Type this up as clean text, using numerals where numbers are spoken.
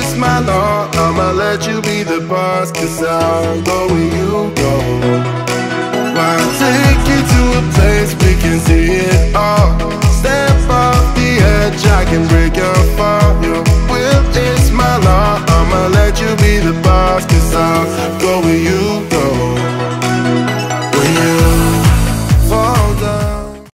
it's my law, I'ma let you be the boss, 'cause I'll go where you go. Why take you to a place we can see it all? Step off the edge, I can break your fall. Your will is my law, I'ma let you be the boss, 'cause I'll go